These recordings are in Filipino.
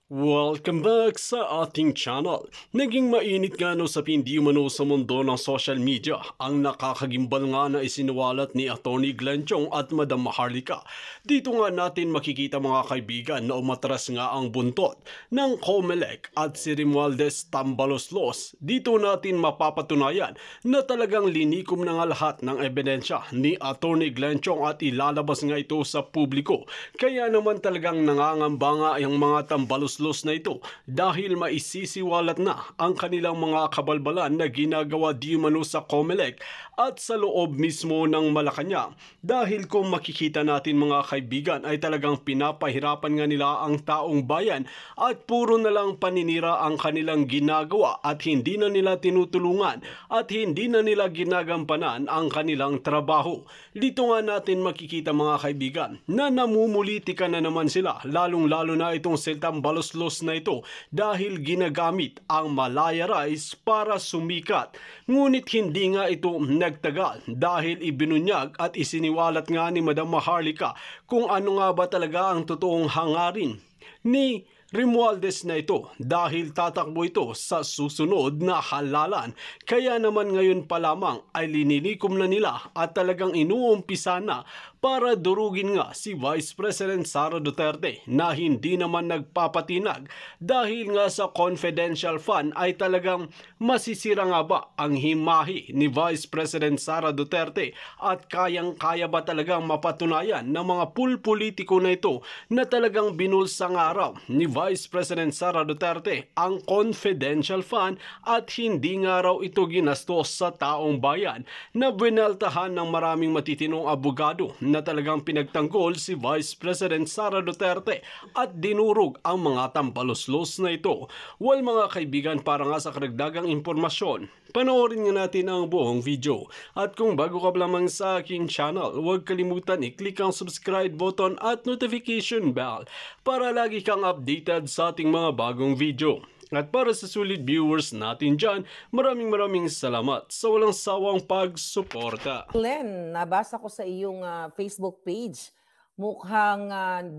Welcome back sa ating channel. Naging mainit nga no sa hindi umano sa mundo ng social media ang nakakagimbal nga na isinuwalat ni Atty. Glenn Chong at Madam Maharlika. Dito nga natin makikita mga kaibigan na umatras nga ang buntot ng COMELEC at si Romualdez Tambaloslos. Dito natin mapapatunayan na talagang linikom na nga lahat ng ebidensya ni Atty. Glenn Chong at ilalabas nga ito sa publiko. Kaya naman talagang nangangamba nga ang mga Tambaloslos na ito dahil maisisiwalat na ang kanilang mga kabalbalan na ginagawa di umano sa COMELEC at sa loob mismo ng Malacanang. Dahil kung makikita natin mga kaibigan ay talagang pinapahirapan nga nila ang taong bayan at puro na lang paninira ang kanilang ginagawa at hindi na nila tinutulungan at hindi na nila ginagampanan ang kanilang trabaho. Dito nga natin makikita mga kaibigan na namumulitika na naman sila, lalong-lalo na itong si Tambaloslos na ito dahil ginagamit ang Malaya Rice para sumikat. Ngunit hindi nga ito nagtagal dahil ibinunyag at isiniwalat nga ni Madam Maharlika kung ano nga ba talaga ang totoong hangarin ni Romualdez na ito dahil tatakbo ito sa susunod na halalan. Kaya naman ngayon pa lamang ay linilikom na nila at talagang inuumpisa na para durugin nga si Vice President Sara Duterte na hindi naman nagpapatinag dahil nga sa confidential fund ay talagang masisira nga ba ang himahi ni Vice President Sara Duterte at kayang-kaya ba talagang mapatunayan ng mga pulpolitiko na ito na talagang binulsang araw ni Vice President Sara Duterte ang confidential fund at hindi nga raw ito ginastos sa taong bayan na binaltahan ng maraming matitinong abogado na talagang pinagtanggol si Vice President Sara Duterte at dinurog ang mga Tambaloslos na ito. Well mga kaibigan, para nga sa karagdagang impormasyon, panoorin nga natin ang buong video. At kung bago ka lamang sa aking channel, huwag kalimutan i-click ang subscribe button at notification bell para lagi kang updated sa ating mga bagong video. At para sa sulit viewers natin dyan, maraming salamat sa walang sawang pagsuporta. Glenn, nabasa ko sa iyong Facebook page, mukhang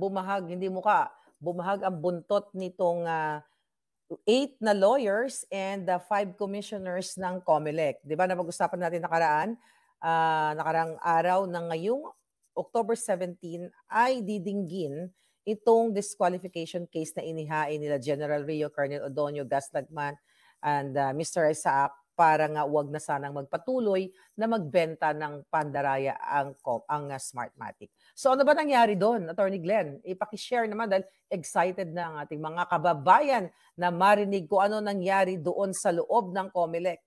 bumahag ang buntot nitong 8 na lawyers and 5 commissioners ng COMELEC. Di ba napag-usapan natin nakarang araw na ngayong October 17 ay didinggin itong disqualification case na inihain nila General Rio, Colonel Odonio, Gas Lagman, and Mr. Isaac para nga wag na sanang magpatuloy na magbenta ng pandaraya ang Smartmatic. So ano ba nangyari doon, Attorney Glenn? Ipaki-share naman dahil excited na ang ating mga kababayan na marinig kung ano nangyari doon sa loob ng COMELEC.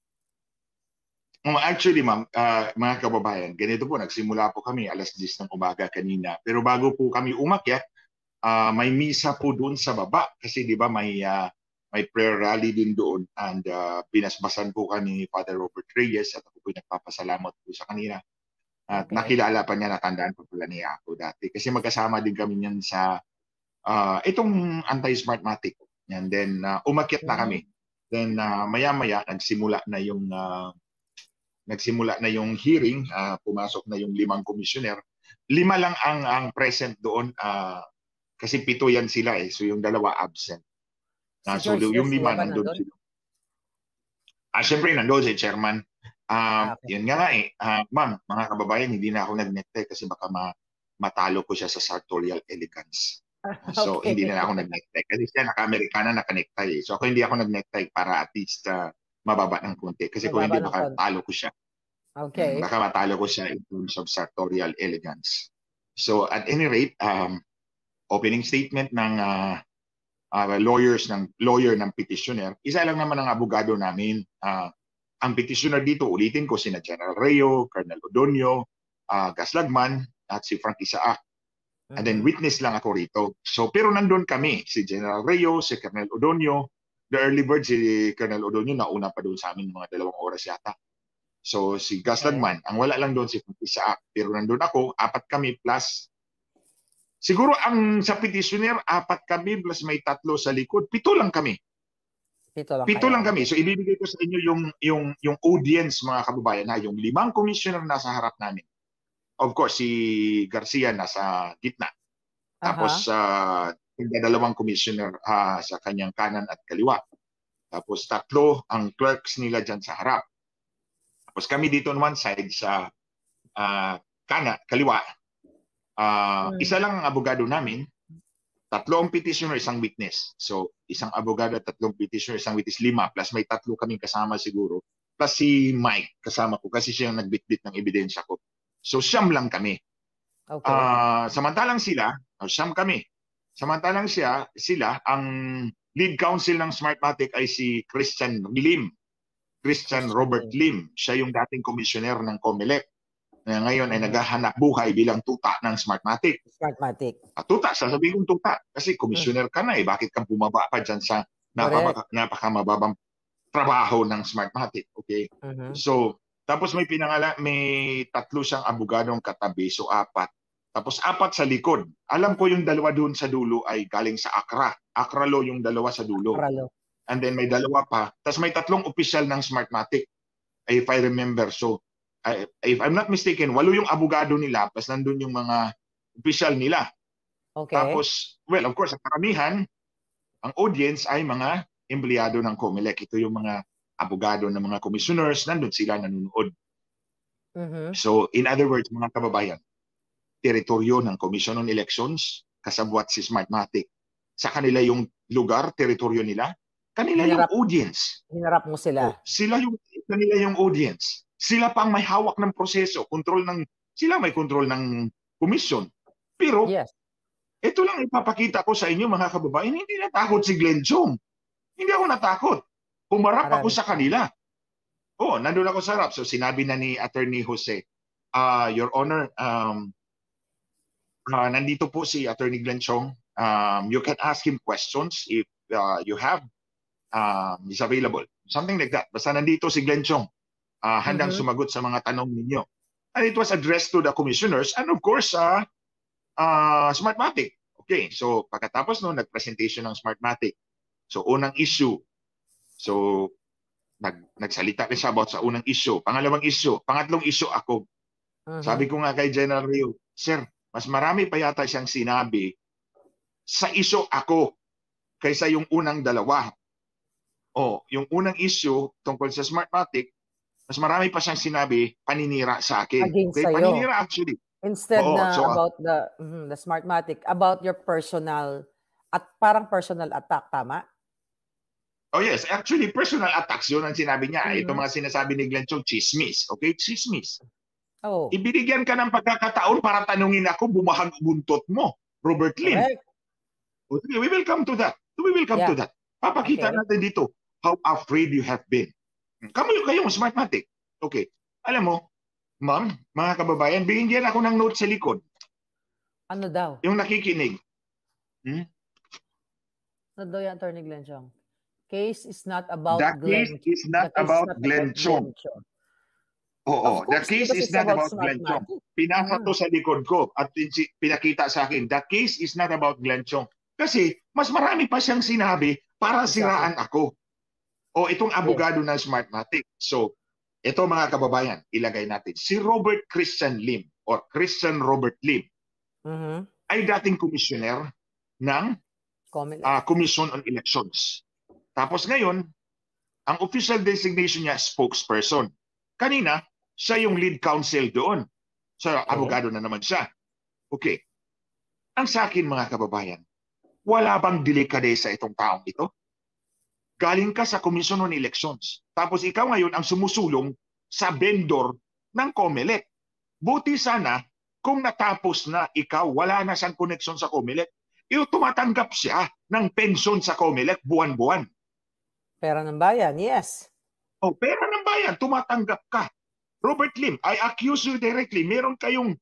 Actually, ma'am, mga kababayan, ganito po, nagsimula po kami alas 10 ng umaga kanina. Pero bago po kami umakyat, may misa po doon sa baba kasi di ba may prayer rally din doon and binasbasan po kami ni Father Robert Reyes at ako po nagpapasalamat po sa kanila. At nakilala pa niya, natandaan po pala niya ako dati. Kasi magkasama din kami niyan sa itong anti-Smartmatic. And then umakyat na kami. Then maya-maya nagsimula na yung hearing, pumasok na yung 5 commissioner. 5 lang ang present doon kasi 7 yan sila eh. So yung 2 absent. So yung 5 nandun sila. Siyempre nandun si chairman. Yun nga eh. Ma'am, mga kababayan, hindi na ako nag-necktie kasi baka matalo ko siya sa sartorial elegance. So hindi na ako nag-necktie. Kasi siya naka-Amerikana, naka-necktie. So ako hindi ako nag-necktie para at least mababa ng konti. Kasi kung hindi, baka talo ko siya. Okay. Baka matalo ko siya in terms of sartorial elegance. So at any rate, opening statement ng lawyer ng petitioner, isa lang naman ang abogado namin. Ang petitioner dito, ulitin ko, sina General Reo, Colonel Odonio, Gas Lagman, at si Frank Isaac. And then witness lang ako rito. So pero nandun kami, si General Reo, si Colonel Odonio, the early bird, si Colonel Odonio, nauna pa doon sa amin mga 2 oras yata. So si Gas Lagman, ang wala lang doon si Frank Isaac. Pero nandun ako, 4 kami plus. Siguro ang sa petitioner, 4 kami plus may 3 sa likod. 7 lang kami. 7 lang kami. So ibibigay ko sa inyo yung audience mga kababayan, yung 5 commissioner nasa harap namin. Of course, si Garcia nasa gitna. Tapos dalawang commissioner sa kanyang kanan at kaliwa. Tapos 3 ang clerks nila dyan sa harap. Tapos kami dito on one side sa kaliwa. Isa lang ang abogado namin. 3 ang petitioner, 1 witness. So, 1 abogado at 3 petitioner, 1 witness, 5. Plus may 3 kaming kasama siguro. Plus si Mike, kasama ko kasi siya ang nagbitbit ng ebidensya ko. So, 9 lang kami. Okay. Samantalang sila, 9 kami. Samantalang sila, ang lead counsel ng Smartmatic ay si Christian Robert Lim. Siya yung dating commissioner ng COMELEC. Ngayon ay naghahanap buhay bilang tuta ng Smartmatic. Tuta, sasabihin kong tuta. Kasi commissioner ka na eh. Bakit kang bumaba pa dyan sa napakamababang trabaho ng Smartmatic? Okay? So, tapos may 3 siyang abogadong katabi. So, 4. Tapos 4 sa likod. Alam ko yung 2 doon sa dulo ay galing sa Accra. Accra Law yung 2 sa dulo. And then may 2 pa. Tapos may 3 opisyal ng Smartmatic. If I remember. So, if I'm not mistaken, 8 yung abogado nila. Tapos nandun yung mga opisyal nila. Okay. Tapos, well, of course, ang karamihan, ang audience ay mga empleyado ng COMELEC. Ito yung mga abogado ng mga commissioners. Nandun sila nanonood. So, in other words, mga kababayan, teritoryo ng Commission on Elections, kasabwat si Smartmatic. Sa kanila yung lugar, teritoryo nila, kanila yung audience. Hinarap mo sila. Kanila yung audience. Sila pang may hawak ng proseso, sila may control ng commission. Pero, ito lang ipapakita ko sa inyo mga kababayan, hindi natakot si Glenn Chong. Hindi ako natakot. Pumarap ako sa kanila. Nandun ako sa harap. So sinabi na ni Attorney Jose, Your Honor, nandito po si Attorney Glenn Chong. You can ask him questions if you have. He's available. Something like that. Basta nandito si Glenn Chong. Handang sumagot sa mga tanong ninyo. And it was addressed to the commissioners and of course, Smartmatic. Okay, so pagkatapos no, nag-presentation ng Smartmatic. So unang issue. So nagsalita rin siya about sa unang issue. Pangalawang issue. Pangatlong issue ako. Sabi ko nga kay General Rio, Sir, mas marami pa yata siyang sinabi sa issue ako kaysa yung unang 2. Yung unang issue tungkol sa Smartmatic, mas marami pa siyang sinabi paninira sa akin. Okay, paninira actually. Instead about the Smartmatic, about your personal at parang personal attack, tama? Oh yes, actually personal attacks yun ang sinabi niya. Ito mga sinasabi ni Glenn Chong, chismis. Okay, chismis. Ibinigyan ka ng pagkakataon para tanungin ako, bumahag buntot mo, Robert Lim. Okay, we will come to that. To that. Papakita natin dito how afraid you have been. Kayong Smartmatic. Okay. Alam mo, ma'am, mga kababayan, binigyan ako ng note sa likod. Ano daw? Yung nakikinig. Ano daw yan, Attorney Glenn Chong? Case is not about Glenn Chong. Oo, the case is not about Glenn Chong. Pinasa to sa likod ko at pinakita sa akin, the case is not about Glenn Chong. Kasi mas marami pa siyang sinabi para siraan ako. Itong abogado ng Smartmatic. So, ito mga kababayan, ilagay natin. Si Robert Christian Lim or Christian Robert Lim ay dating commissioner ng Commission on Elections. Tapos ngayon, ang official designation niya, spokesperson. Kanina, siya yung lead counsel doon. So, abogado na naman siya. Okay. Ang sa akin mga kababayan, wala bang delikadesa itong taong ito? Galing ka sa Commission on Elections. Tapos ikaw ngayon ang sumusulong sa vendor ng COMELEC. Buti sana kung natapos na ikaw, wala na siyang koneksyon sa COMELEC, tumatanggap siya ng pensyon sa COMELEC buwan-buwan. Pera ng bayan, yes. Pera ng bayan, tumatanggap ka. Robert Lim, I accuse you directly. Meron kayong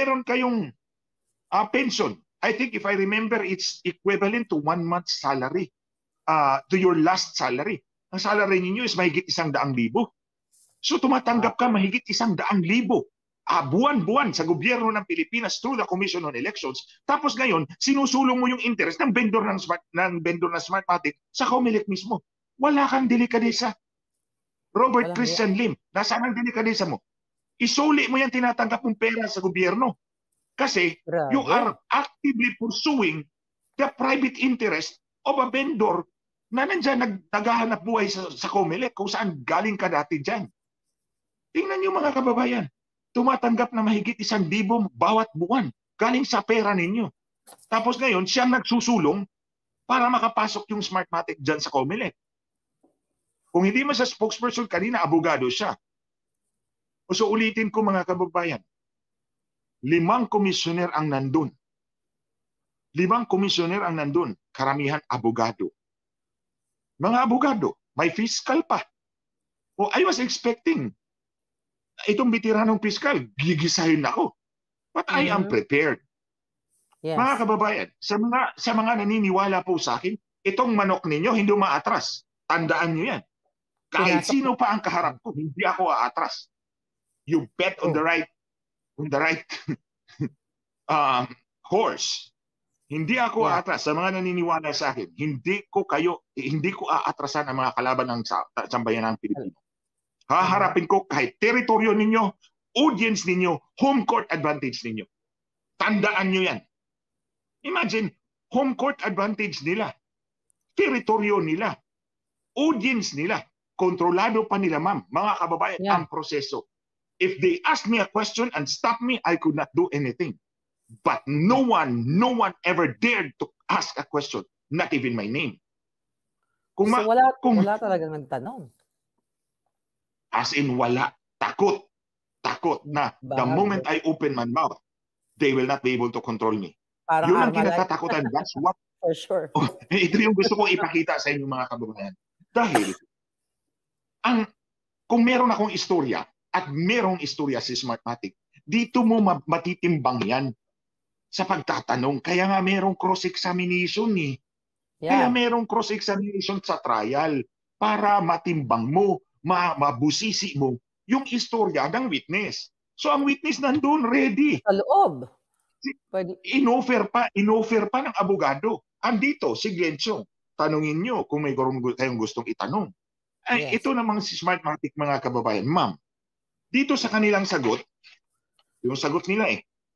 pension. I think if I remember, it's equivalent to 1 month's salary. To your last salary. Ang salary ninyo is mahigit 100,000. So tumatanggap ka mahigit 100,000. Buwan-buwan sa gobyerno ng Pilipinas through the Commission on Elections. Tapos ngayon, sinusulong mo yung interest ng vendor ng Smartmatic sa COMELEC mismo. Wala kang delikadesa. Robert Christian Lim, nasaan ang delikadesa mo? Isuli mo yan tinatanggap mong pera sa gobyerno. Kasi you are actively pursuing the private interest of a vendor na nandyan naghahanap buhay sa COMELEC kung saan galing ka dati dyan. Tingnan niyo mga kababayan, tumatanggap na mahigit 1,000 bawat buwan galing sa pera ninyo. Tapos ngayon, siyang nagsusulong para makapasok yung Smartmatic dyan sa COMELEC. Kung hindi man sa spokesperson kanina, abogado siya. So ulitin ko mga kababayan, 5 komisyoner ang nandun. 5 komisyoner ang nandun, karamihan abogado. Mga abogado, may fiscal pa. O I was expecting, itong bitiranong fiscal, gigisahin ako. But I am prepared. Yes. Mga kababayan, sa mga naniniwala po sa akin, itong manok ninyo hindi maatras. Tandaan nyo yan. Kahit sino pa ang kaharap ko, hindi ako aatras. You bet on the right horse. Hindi ako aatras. Sa mga naniniwala sa akin, hindi ko aatrasan ang mga kalaban ng sambayanang Pilipino. Haharapin ko kahit teritoryo ninyo, audience ninyo, home court advantage ninyo. Tandaan nyo yan. Imagine, home court advantage nila, teritoryo nila, audience nila, kontrolado pa nila, ma'am, mga kababayan, ang proseso. If they ask me a question and stop me, I could not do anything. But no one ever dared to ask a question, not even my name. Wala talagang nagtanong. As in wala. Takot na the moment I open my mouth, they will not be able to control me. Parang yun ang kinatatakutan. That's what. For sure. Ito yung gusto kong ipakita sa inyo mga kababayan. Dahil, kung meron akong istorya at merong istorya si Smartmatic, dito mo matitimbang yan sa pagtatanong. Kaya nga merong cross-examination eh. Kaya merong cross-examination sa trial para matimbang mo, mabusisi mo yung istorya ng witness. So ang witness nandun, ready. Sa loob. Inoffer pa ng abogado. Andito, si Glenchong. Tanungin nyo kung may kayong gustong itanong. Ay, ito namang si Smartmatic mga kababayan. Ma'am, dito sa kanilang sagot, yung sagot nila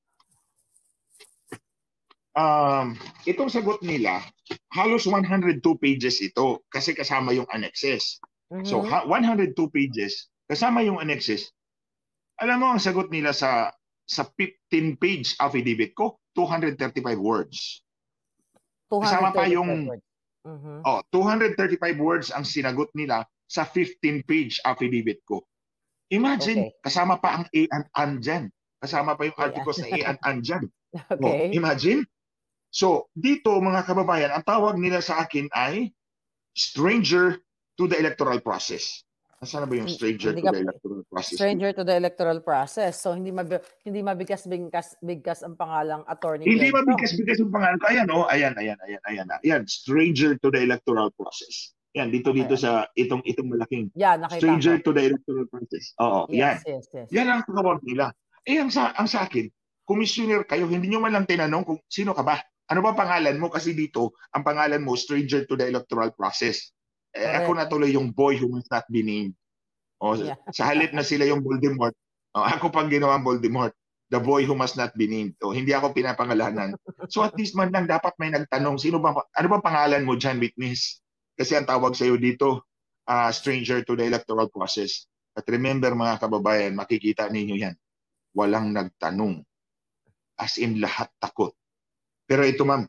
itong sagot nila, halos 102 pages ito kasi kasama yung annexes. So, 102 pages, kasama yung annexes. Alam mo, ang sagot nila sa 15-page affidavit ko, 235 words. Kasama pa yung 235 words ang sinagot nila sa 15-page affidavit ko. Imagine, kasama pa ang A and An dyan. Kasama pa yung articles na A and An dyan. Imagine. So, dito mga kababayan, ang tawag nila sa akin ay stranger to the electoral process. Nasaan na ba yung stranger to the electoral process? Stranger to the electoral process. So, hindi mabigkas ang pangalang attorney. Hindi mabigkas ang pangalan ko. Ayan. Stranger to the electoral process. Yan, dito sa itong malaking stranger to the electoral process. Oo, yan. Yes. Yan ang tawag nila. Ang sa akin, commissioner kayo, hindi nyo man lang tinanong kung sino ka ba? Ano ba pangalan mo? Kasi dito, ang pangalan mo, stranger to the electoral process. Ako na tuloy yung boy who must not be named. Sa halip na sila yung Voldemort, ako pang ginawang Voldemort, the boy who must not be named. Hindi ako pinapangalanan. So at least man lang dapat may nagtanong, ano ba pangalan mo dyan, witness? Kasi ang tawag sa'yo dito, stranger to the electoral process. At remember mga kababayan, makikita ninyo yan. Walang nagtanong. As in lahat takot. Pero ito ma'am,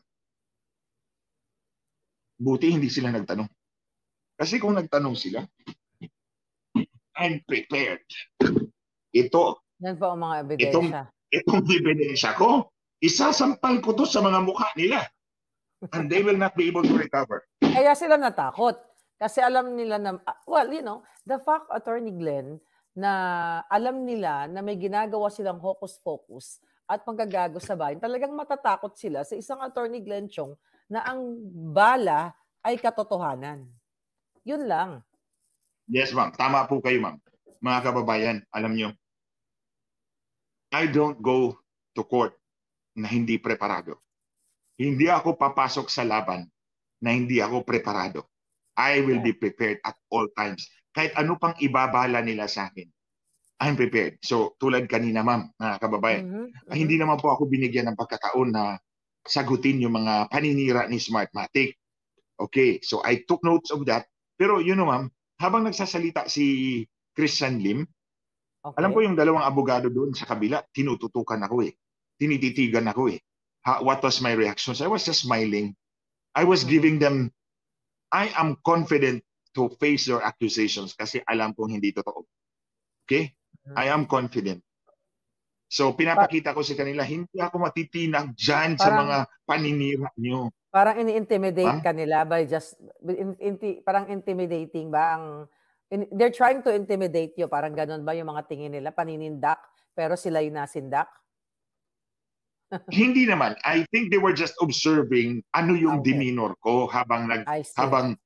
buti hindi sila nagtanong. Kasi kung nagtanong sila, I'm prepared. Ito. Yan po ang mga ebidensya. Itong ebidensya ko, isasampal ko to sa mga mukha nila. And they will not be able to recover. Kaya sila natakot. Kasi alam nila na, the fact, Attorney Glenn, na alam nila na may ginagawa silang hocus-pocus at manggagago sa bayan, talagang matatakot sila sa isang Attorney Glenn Chong na ang bala ay katotohanan. Yun lang. Yes, ma'am. Tama po kayo, ma'am. Mga kababayan, alam nyo, I don't go to court na hindi preparado. Hindi ako papasok sa laban na hindi ako preparado. I will be prepared at all times. Kahit ano pang ibabala nila sa akin, I'm prepared. So, tulad kanina, ma'am, mga kababayan, hindi naman po ako binigyan ng pagkataon na sagutin yung mga paninira ni Smartmatic. Okay, so I took notes of that. Pero you know ma'am, habang nagsasalita si Christian Lim, alam ko Okay. yung dalawang abogado doon sa kabila, tinututukan ako eh. Tinititigan ako eh. What was my reaction? I was just smiling. I was giving them, I am confident to face their accusations kasi alam kong hindi totoo. Okay? I am confident. So pinapakita ko sa kanila, hindi ako matitinag dyan sa Parang- mga paninira nyo. Parang ini-intimidate Ma'am? ka nila by just parang intimidating ba ang they're trying to intimidate you, parang ganun ba yung mga tingin nila, paninindak pero sila yung nasindak? Hindi naman. I think they were just observing ano yung Okay. demeanor ko habang I see. habang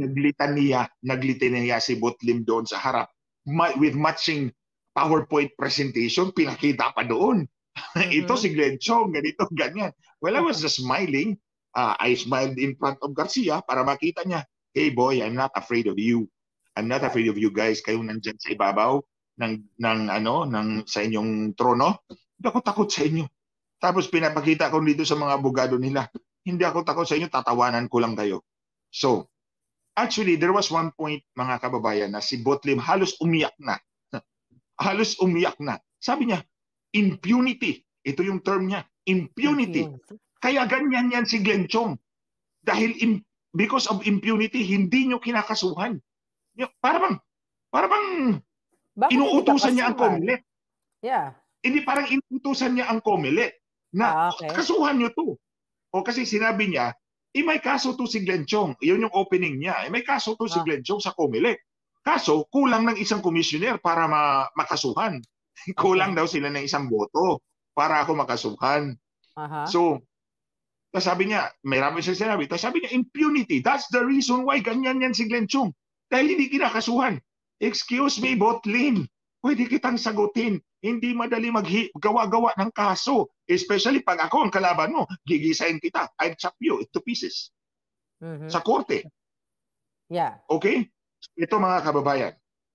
naglitaniya si Botlim doon sa harap with matching PowerPoint presentation, pinakita pa doon. Ito si Glenn Chong, ganito, ganyan. Well, I was just smiling. I smiled in front of Garcia para makita niya, hey boy, I'm not afraid of you. I'm not afraid of you guys. Kayong nandyan sa ibabaw ng sa inyong trono. Hindi ako takot sa inyo. Tapos pinapakita ko dito sa mga abogado nila, hindi ako takot sa inyo, tatawanan ko lang kayo. So, actually, there was one point, mga kababayan, na si Botlim halos umiyak na. Halos umiyak na. Sabi niya, impunity. Ito yung term niya, impunity. Kaya ganyan yan si Glenn Chong. Dahil because of impunity, hindi nyo kinakasuhan. Para bang Bakit hindi inuutusan ka niya ang kasuhan? COMELEC. Yeah. Hindi parang inuutusan niya ang COMELEC na Okay. kasuhan nyo to. O kasi sinabi niya, may kaso to si Glenn Chong. Yun yung opening niya. May kaso to si Glenn Chong sa COMELEC. Kaso, kulang ng isang komisyoner para makasuhan. Kulang daw sila ng isang boto para ako makasuhan. So, sabi niya, may rami siya sinabi, sabi niya, impunity. That's the reason why ganyan yan si Glenn Chong. Dahil hindi kinakasuhan. Excuse me, Botlim. Pwede kitang sagutin. Hindi madali maggawa-gawa ng kaso. Especially pag ako ang kalaban mo, gigisahin kita. I'll chop you into pieces. Sa korte. Yeah. Okay? Ito mga kababayan.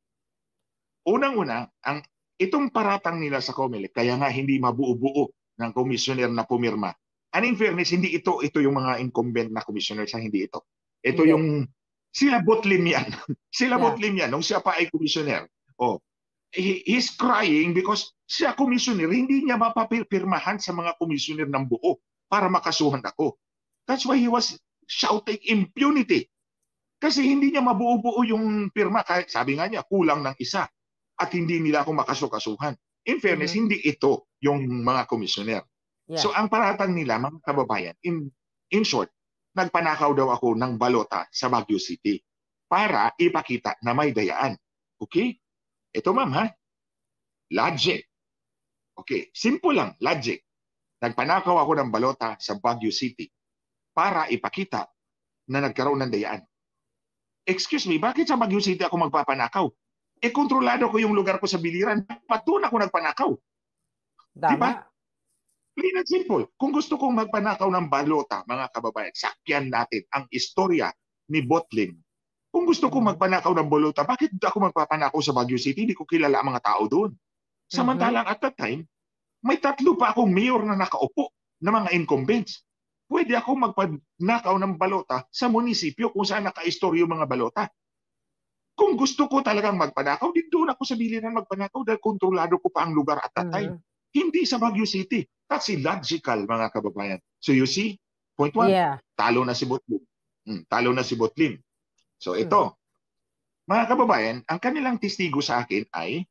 Unang-una, itong paratang nila sa COMELEC, kaya nga hindi mabuo-buo ng komisyoner na pumirma. And in fairness, hindi ito yung mga incumbent na commissioner sa hindi ito. Ito Hindi. yung sila Botlim yan. Sila Yeah. Botlim yan nung siya pa ay commissioner. Oh, he's crying because siya commissioner, hindi niya mapapirmahan sa mga commissioner ng buo para makasuhan ako. That's why he was shouting impunity. Kasi hindi niya mabuo-buo yung pirma kahit sabi nga niya kulang ng isa at hindi nila ako makasukasuhan. In fairness, hindi ito yung mga commissioner. Yeah. So ang paratang nila, mga kababayan, in short, nagpanakaw daw ako ng balota sa Baguio City para ipakita na may dayaan. Okay? Ito ma'am ha? Logic. Okay, simple lang, logic. Nagpanakaw ako ng balota sa Baguio City para ipakita na nagkaroon ng dayaan. Excuse me, bakit sa Baguio City ako magpapanakaw? Kontrolado ko yung lugar ko sa biliran. Dapat doon ako nagpanakaw. Tama. Diba? Plain and simple. Kung gusto kong magpanakaw ng balota, mga kababayan, sakyan natin ang istorya ni Botlim. Kung gusto kong magpanakaw ng balota, bakit ako magpapanakaw sa Baguio City? Hindi ko kilala ang mga tao doon. Samantalang at that time, may 3 pa akong mayor na nakaupo na mga incumbents. Pwede ako magpanakaw ng balota sa munisipyo kung saan nakaistoryo mga balota. Kung gusto ko talagang magpanakaw, doon ako sa biliran magpanakaw dahil kontrolado ko pa ang lugar at that time. Hindi sa Baguio City. That's illogical, mga kababayan. So you see, point 1, Yeah. talo na si Botlim. Talo na si Botlim. So ito, mga kababayan, ang kanilang testigo sa akin ay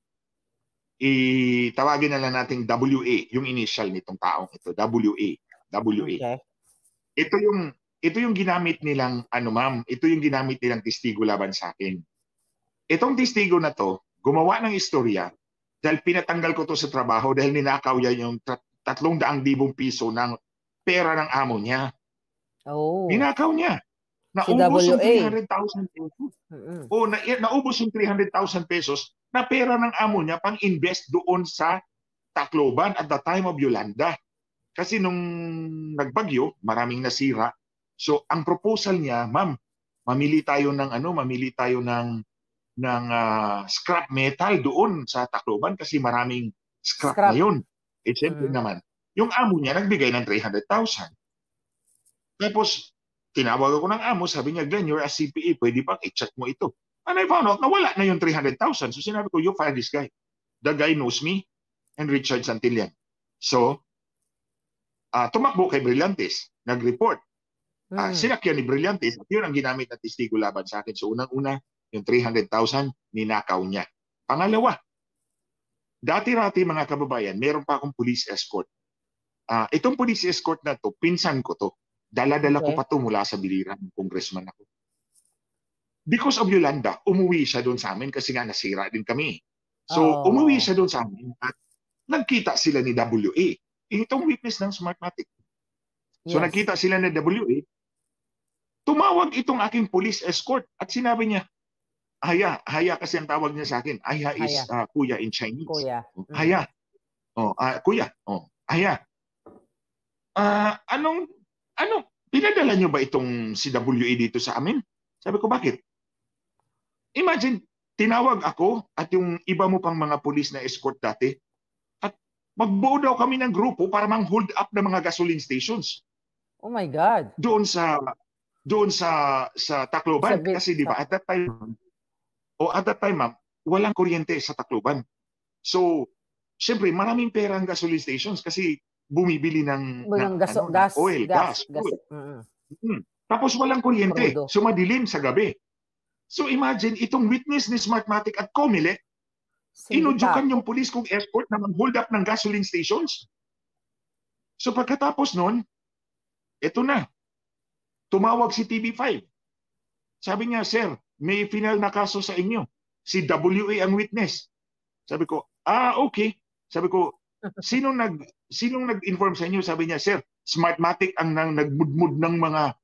tawagin na lang nating WA, yung initial nitong taong ito, WA. Okay. Ito yung ginamit nilang ma'am, ito yung ginamit nilang testigo laban sa akin. Itong testigo na to, gumawa ng istorya dahil pinatanggal ko to sa trabaho dahil ninakaw niya yung 300,000 piso ng pera ng amo niya. Oh. Ninakaw niya. Si Naubos yung WA. 300,000 pesos. O naubos yung 300,000 pesos na pera ng amo niya pang-invest doon sa Tacloban at the time of Yolanda. Kasi nung nagbagyo, maraming nasira. So ang proposal niya, ma'am, mamili tayo ng scrap metal doon sa Tacloban kasi maraming scrap na yun. Siyempre naman, yung amo niya nagbigay ng 300,000. Tapos, tinawag ako ng amo, sabi niya, Glenn, you're a CPA, pwede bang i-check mo ito? And I found out na wala na yung 300,000. So sinabi ko, you fire this guy. The guy knows me and Richard Santillan. So, tumakbo kay Brillantes, nag-report. Sinakyan ni Brillantes at yun ang ginamit na testigo laban sa akin. So unang-una, yung 300,000, ninakaw niya. Pangalawa, dati-rati mga kababayan, meron pa akong police escort. Itong police escort na to, pinsan ko to. Dala-dala ko pa to mula sa biliran ng congressman ako. Because of Yolanda, umuwi siya doon sa amin kasi nga nasira din kami. So umuwi siya doon sa amin at nagkita sila ni WA. Itong witness ng Smartmatic. So nagkita sila ni WA. Tumawag itong aking police escort at sinabi niya, Haya kasi ang tawag niya sa akin. Haya is kuya in Chinese. Kuya. Haya. Kuya. Haya. Anong pinadala niyo ba itong si WA dito sa amin? Sabi ko, bakit? Imagine, tinawag ako at yung iba mo pang mga pulis na escort dati at magbuo daw kami ng grupo para mang-hold up ng mga gasoline stations. Oh my God. Doon sa Tacloban. Kasi di ba, at that time, ma'am, walang kuryente sa Tacloban. So, syempre, maraming pera ang gasoline stations kasi bumibili ng oil, gas. Tapos walang kuryente. So, madilim sa gabi. So, imagine, itong witness ni Smartmatic at Comelec, inudyukan yung police kong escort na mag-hold up ng gasoline stations. So, pagkatapos nun, eto na. Tumawag si TV5. Sabi niya, sir, may final na kaso sa inyo. Si WA ang witness. Sabi ko, okay. Sabi ko, sinong nag-inform sa inyo? Sabi niya, sir, Smartmatic ang nagmudmud ng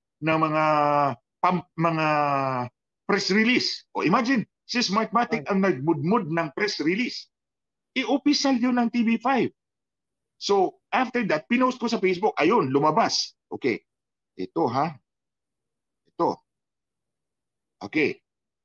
mga press release. O imagine, si Smartmatic ang nagmudmud ng press release. I-official yun ng TV5. So, after that, pinost ko sa Facebook. Ayun, lumabas. Okay. Ito, ha? Ito. Okay.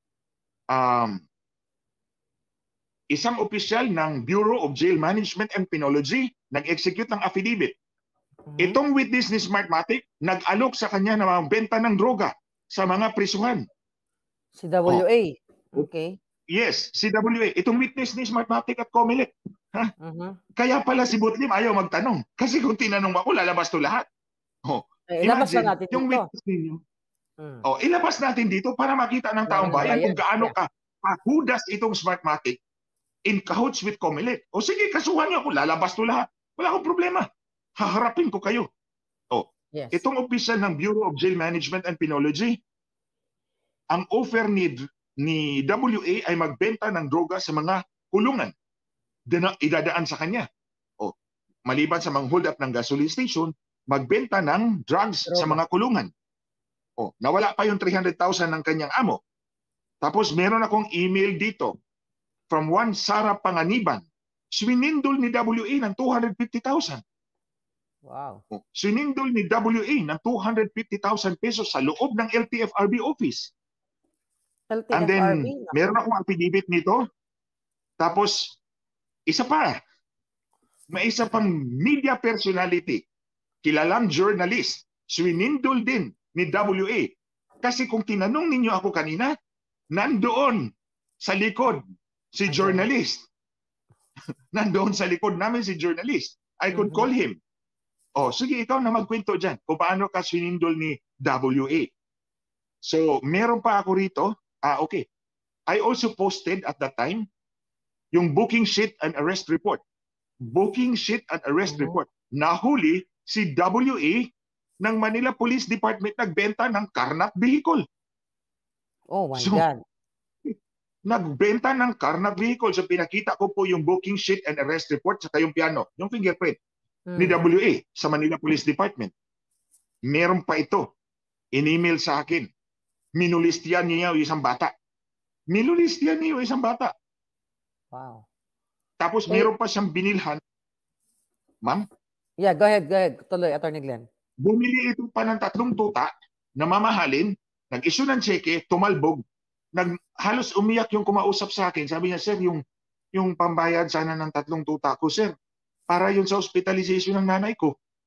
Isang opisyal ng Bureau of Jail Management and Penology nag-execute ng affidavit. Itong witness ni Smartmatic nag-alok sa kanya na magbenta ng droga sa mga prisuhan. Si WA. Okay. Yes, si WA. Itong witness ni Smartmatic at Comelec. Kaya pala si Butlim ayaw magtanong. Kasi kung tinanong ako, lalabas to lahat. Ilabas na natin yung dito. witness ninyo. Ilabas natin dito para makita ng taong bayan kung gaano ka hudas itong Smartmatic in cahoots with Comelec. O sige, kasuhan niyo ako, lalabas to lahat. Wala akong problema. Haharapin ko kayo. Itong opisyal ng Bureau of Jail Management and Penology, ang offer ni WA ay magbenta ng droga sa mga kulungan. Idadaan sa kanya. Maliban sa mang-hold up ng gasoline station, magbenta ng drugs sa mga kulungan. Nawala pa yung 300,000 ng kanyang amo. Tapos meron akong email dito from one Sara Panganiban. Swinindol ni WA ng 250,000. Wow. Swinindol ni WA ng 250,000 pesos sa loob ng LTFRB office. And then, meron akong affidavit nito. Tapos, isa pa. May isa pang media personality, kilalang journalist, swinindol din ni WA. Kasi kung tinanong ninyo ako kanina, nandoon sa likod si journalist. Nandoon sa likod namin si journalist. I could call him. Sige, ikaw na magkwento dyan kung paano ka swinindol ni WA. So, meron pa ako rito. Okay. I also posted at that time yung booking sheet and arrest report. Booking sheet and arrest report. Nahuli si WA ng Manila Police Department nagbenta ng Carnac vehicle. Oh my God. Nagbenta ng Carnac vehicle. So pinakita ko po yung booking sheet and arrest report saka yung piano, yung fingerprint ni WA sa Manila Police Department. Meron pa ito. In-email sa akin. Minulistian niya yung isang bata. Minulistian niya yung isang bata. Wow. Tapos meron pa siyang binilhan. Ma'am? Yeah, go ahead. Tuloy, Attorney Glenn. Bumili ito pa ng 3 tuta na mamahalin, nag-issue ng cheque, tumalbog, halos umiyak yung kumausap sa akin. Sabi niya, sir, yung pambayad sana ng 3 tuta ko, sir, para yun sa hospitalization ng nanay ko.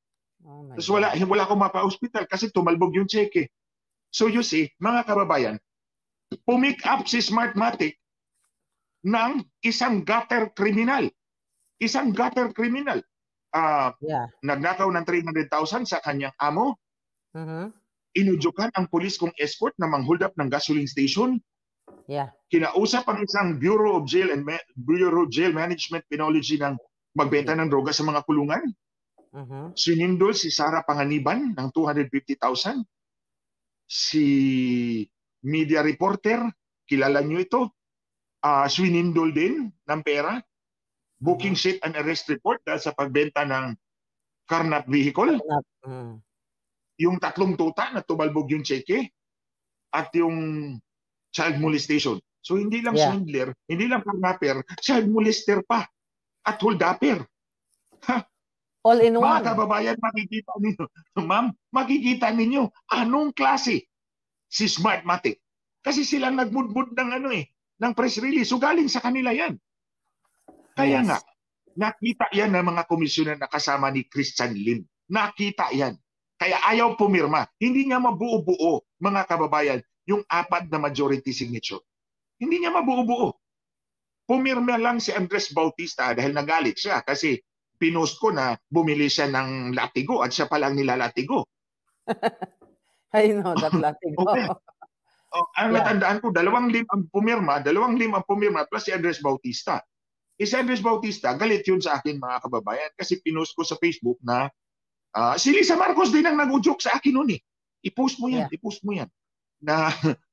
Oh my Tapos God. wala akong mapa-hospital kasi tumalbog yung cheque. So you see, mga kababayan, pumick up si Smartmatic ng isang gutter criminal. Isang gutter criminal. Yeah. Nagnakaw ng 300,000 sa kanyang amo. Mhm. Inudyukan ang pulis kong escort na manghold up ng gasoline station. Yeah. Kinausap ang isang Bureau of Jail Management Penology ng magbenta ng droga sa mga kulungan. Mhm. Sinindol si Sara Panganiban ng 250,000. Si media reporter, kilala nyo ito, swinindol din ng pera. Booking sheet and arrest report dahil sa pagbenta ng carnap vehicle. Yung 3 tuta na tumalbog yung cheque at yung child molestation. So hindi lang swindler, hindi lang carnapper, child molester pa at holdupper. All in Mga one. kababayan, makikita ninyo, ma'am, makikita ninyo anong klase si Smartmatic. Kasi silang nagmudmud ng ng press release. So galing sa kanila yan. Kaya nga, nakita yan ng mga komisyoner na kasama ni Christian Lim. Nakita yan. Kaya ayaw pumirma. Hindi niya mabuo-buo, mga kababayan, yung 4 na majority signature. Hindi niya mabuo-buo. Pumirma lang si Andres Bautista dahil nagalit siya kasi pinost ko na bumili siya ng latigo at siya palang nilalatigo. I know that latigo. Okay. Ang natandaan ko, 2 lim ang pumirma plus si Andres Bautista. Si Andres Bautista, galit yun sa akin mga kababayan kasi pinost ko sa Facebook na si Lisa Marcos din ang nag-udyok sa akin noon eh. I-post mo yan. Na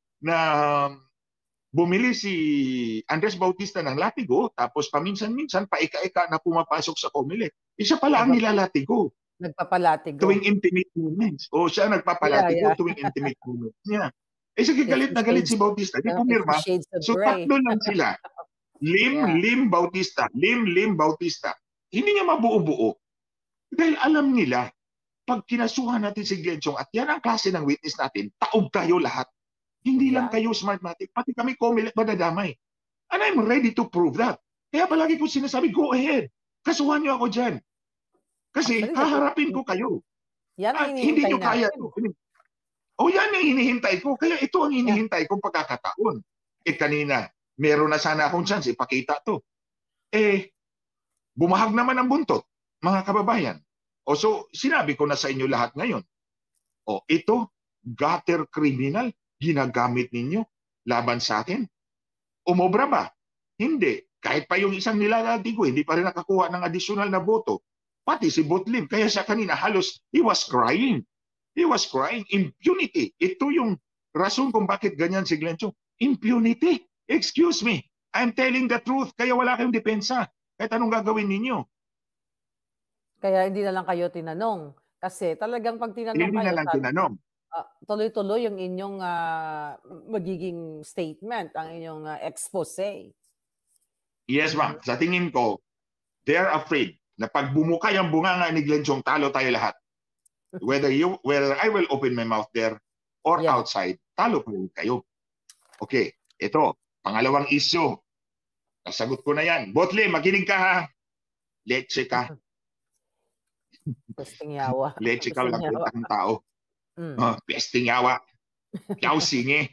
bumili si Andres Bautista ng latigo tapos paminsan-minsan paika-ika na pumapasok sa Comelec. Siya pala ang nilalatigo. Nagpapalatigo. Tuwing intimate moments. O siya nagpapalatigo tuwing intimate moments niya. Sige, galit na galit si Bautista. Di pumirma. So 3 lang sila. Lim Bautista. Lim Bautista. Hindi niya mabuo-buo. Dahil alam nila, pag kinasuhan natin si Glenn Chong at yan ang klase ng witness natin, taob tayo lahat. Hindi lang kayo Smartmatic, pati kami Comelec madadamay. And I'm ready to prove that. Kaya palagi ko sinasabi, go ahead. Kasuhan niyo ako dyan. Kasi haharapin ko kayo. Yan ang hindi niyo kaya to. Yan ang hinihintay ko. Kaya ito ang hinihintay kong pagkakataon. Kanina, meron na sana akong chance ipakita to. Bumahag naman ang buntot, mga kababayan. So, sinabi ko na sa inyo lahat ngayon. Ito, gutter criminal, ginagamit ninyo laban sa akin. Umobra ba? Hindi. Kahit pa yung isang nilalatigo, hindi pa rin nakakuha ng additional na boto. Pati si Botlim. Kaya siya kanina halos, he was crying. He was crying. Impunity. Ito yung rason kung bakit ganyan si Glenn Chong. Impunity. Excuse me. I'm telling the truth. Kaya wala kayong depensa. Kahit anong gagawin ninyo. Kaya hindi na lang kayo tinanong. Kasi talagang pag tinanong hindi kayo, na lang tinanong. Tuloy-tuloy yung inyong magiging statement, ang inyong expose. Yes, ma'am. Sa tingin ko, they're afraid na pag bumukay ang bunganga ni Glenn Chong, talo tayo lahat. Whether I will open my mouth there or outside, talo po kayo. Okay, ito, pangalawang issue. Nasagot ko na yan. Botle, makinig ka ha. Leche ka. Pesting yawa. Leche ka, walang kwenta ng tao. Pesting yawa. Yaw singe.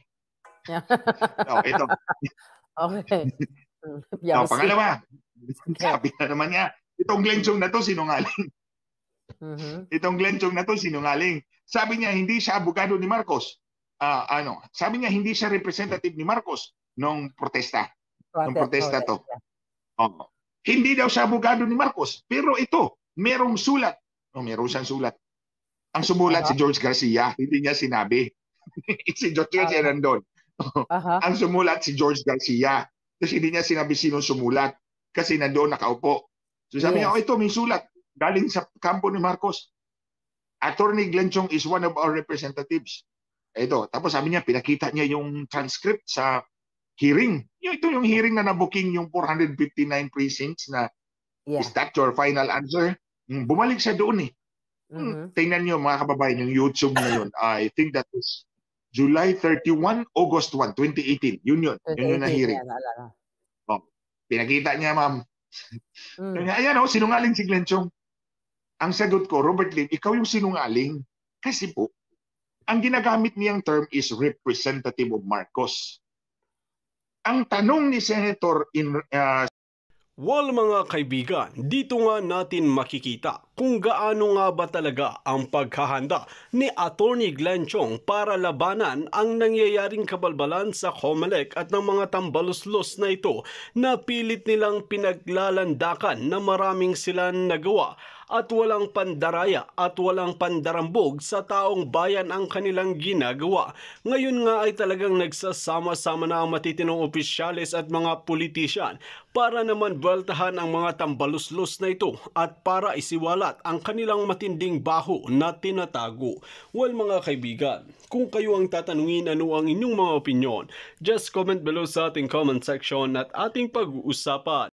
Ito. Okay. Pangalawa. Sabi na naman niya, itong Glenn Chong na to sinungaling. Itong Glenn Chong na to sinungaling. Sabi niya, hindi siya abogado ni Marcos. Sabi niya, hindi siya representative ni Marcos nung protesta. Nung protesta to. Hindi daw siya abogado ni Marcos. Pero ito, merong sulat. Meron siyang sulat. Ang sumulat si George Garcia. Hindi niya sinabi. Si George Garcia nandun. Ang sumulat si George Garcia. Kasi hindi niya sinabi sino sumulat. Kasi nandoon nakaupo. So sabi niya, ito may sulat. Galing sa kampo ni Marcos. Attorney Glenn Chong is one of our representatives. Ito. Tapos sabi niya, pinakita niya yung transcript sa hearing. Ito yung hearing na nabuking yung 459 precincts na is that your final answer? Bumalik siya doon eh. Tingnan niyo mga kababayan yung YouTube na yun. I think that was July 31, August 1, 2018. Yun na hearing. Pinakita niya, ma'am. Ayan sinungaling si Glenn Chong. Ang sagot ko, Robert Lim, ikaw yung sinungaling. Kasi po, ang ginagamit niyang term is representative of Marcos. Ang tanong ni Senator Well mga kaibigan, dito nga natin makikita kung gaano nga ba talaga ang paghahanda ni Attorney Glenn Chong para labanan ang nangyayaring kabalbalan sa COMELEC at ng mga tambaluslos na ito na pilit nilang pinaglalandakan na maraming sila nagawa at walang pandaraya at walang pandarambog sa taong bayan ang kanilang ginagawa. Ngayon nga ay talagang nagsasama-sama na ang matitinong opisyales at mga politisyan para naman buweltahan ang mga tambaluslos na ito at para isiwalat ang kanilang matinding baho na tinatago. Well mga kaibigan, kung kayo ang tatanungin ano ang inyong mga opinyon, just comment below sa ating comment section at ating pag-uusapan.